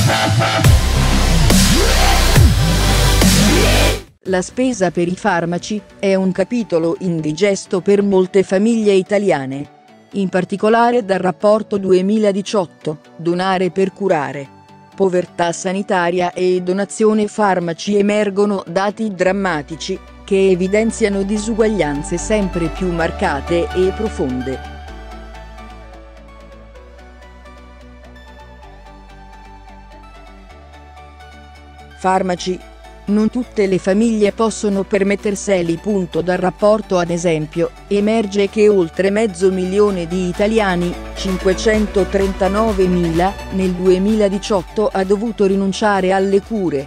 La spesa per i farmaci è un capitolo indigesto per molte famiglie italiane. In particolare dal rapporto 2018, Donare per curare. Povertà sanitaria e donazione farmaci emergono dati drammatici, che evidenziano disuguaglianze sempre più marcate e profonde. Farmaci. Non tutte le famiglie possono permetterseli. Dal rapporto ad esempio, emerge che oltre 500.000 di italiani, 539.000, nel 2018 ha dovuto rinunciare alle cure.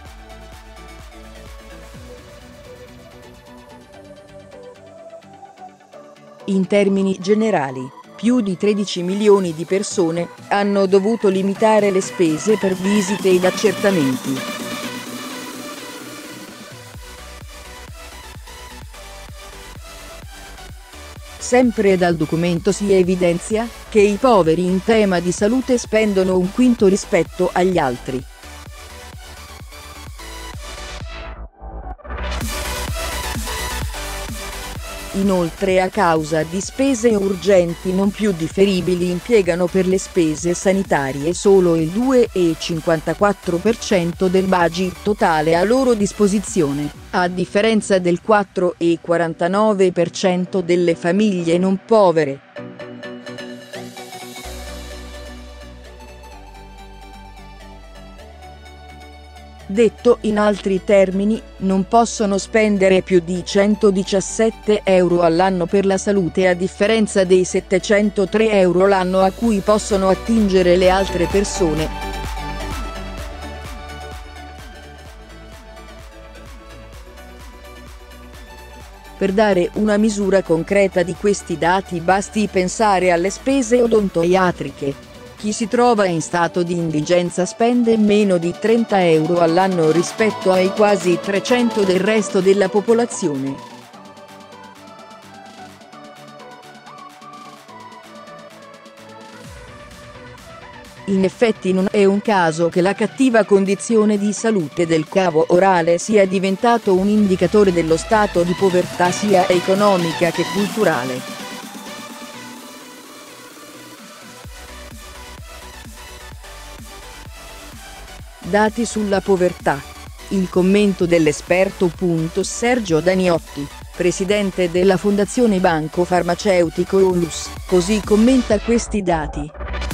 In termini generali, più di 13 milioni di persone hanno dovuto limitare le spese per visite ed accertamenti. Sempre dal documento si evidenzia che i poveri in tema di salute spendono un quinto rispetto agli altri. Inoltre, a causa di spese urgenti non più differibili, impiegano per le spese sanitarie solo il 2,54% del budget totale a loro disposizione, a differenza del 4,49% delle famiglie non povere. Detto in altri termini, non possono spendere più di 117 euro all'anno per la salute, a differenza dei 703 euro l'anno a cui possono attingere le altre persone. Per dare una misura concreta di questi dati basti pensare alle spese odontoiatriche. Chi si trova in stato di indigenza spende meno di 30 euro all'anno rispetto ai quasi 300 del resto della popolazione. In effetti non è un caso che la cattiva condizione di salute del cavo orale sia diventato un indicatore dello stato di povertà sia economica che culturale. Dati sulla povertà. Il commento dell'esperto. Sergio Daniotti, presidente della Fondazione Banco Farmaceutico Onlus, così commenta questi dati.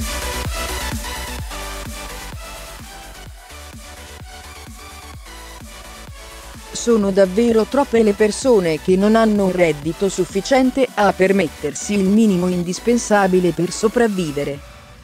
Sono davvero troppe le persone che non hanno un reddito sufficiente a permettersi il minimo indispensabile per sopravvivere.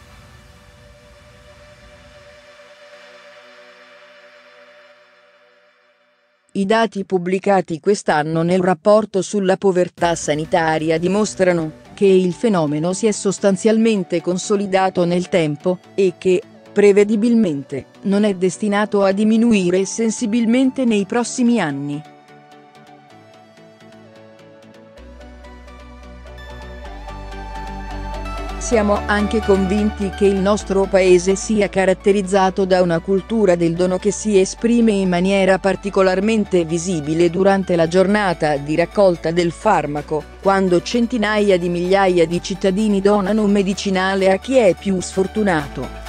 I dati pubblicati quest'anno nel rapporto sulla povertà sanitaria dimostrano che il fenomeno si è sostanzialmente consolidato nel tempo e che, prevedibilmente, non è destinato a diminuire sensibilmente nei prossimi anni. Siamo anche convinti che il nostro paese sia caratterizzato da una cultura del dono che si esprime in maniera particolarmente visibile durante la giornata di raccolta del farmaco, quando centinaia di migliaia di cittadini donano un medicinale a chi è più sfortunato.